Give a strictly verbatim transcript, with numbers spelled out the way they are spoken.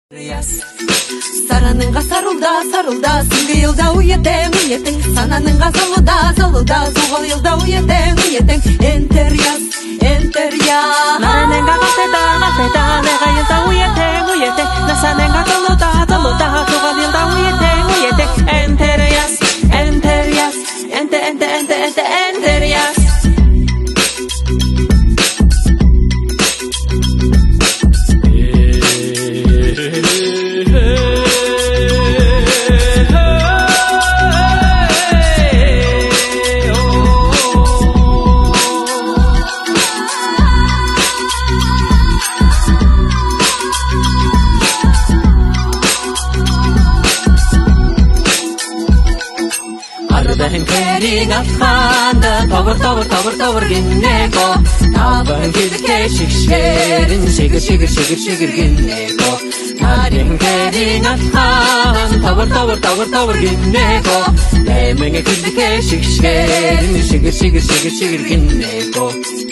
Сараныңға сарылда, сарылда, сіңгі елда уетең, уетең. Сананыңға залуда, залуда, соғал елда уетең, уетең. Энтер яз, энтер яз. Нараныңға қалтеда, қалтеда, неға елда уетең, уетең. Насаныңға залуда, залуда, соғал елда уетең, уетең. Энтер яз, энтер яз, энте, энте, энте, энте, энтер яз. Arıdahın kering atxanda, tavır, tavır, tavır, tavır ginneko. Tavırın kilke şikşerin, şigir, şigir, şigir, şigir ginneko. Tarihın kering atxan, tavır, tavır, tavır, tavır ginneko. Demenge kilke şikşerin, şigir, şigir, şigir, şigir ginneko.